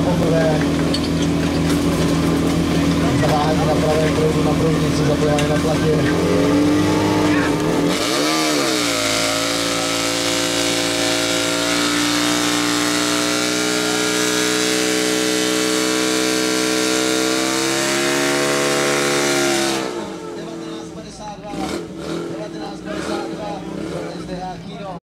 poprvé. Zaváhání na pravém proudu na proudnici, zapojení na platě.